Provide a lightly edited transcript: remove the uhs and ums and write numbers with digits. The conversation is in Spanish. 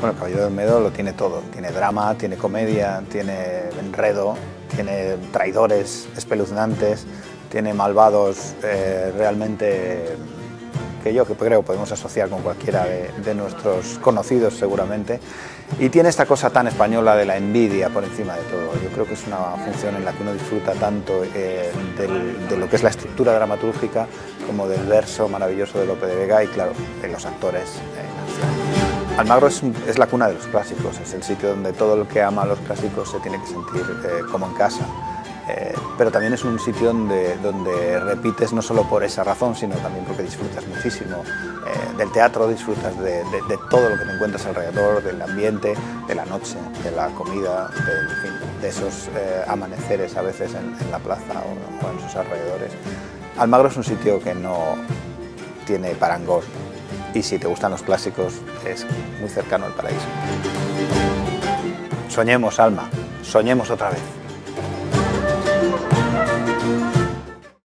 Bueno, el Caballero de Olmedo lo tiene todo, tiene drama, tiene comedia, tiene enredo, tiene traidores espeluznantes, tiene malvados realmente que creo podemos asociar con cualquiera de nuestros conocidos seguramente, y tiene esta cosa tan española de la envidia por encima de todo. Yo creo que es una función en la que uno disfruta tanto de lo que es la estructura dramatúrgica como del verso maravilloso de Lope de Vega y claro, de los actores en acción. Almagro es la cuna de los clásicos, es el sitio donde todo el que ama a los clásicos se tiene que sentir como en casa. Pero también es un sitio donde repites no solo por esa razón, sino también porque disfrutas muchísimo del teatro, disfrutas de todo lo que te encuentras alrededor, del ambiente, de la noche, de la comida, de esos amaneceres a veces en la plaza o en sus alrededores. Almagro es un sitio que no tiene parangón y si te gustan los clásicos es muy cercano al paraíso. Soñemos, Alma, soñemos otra vez.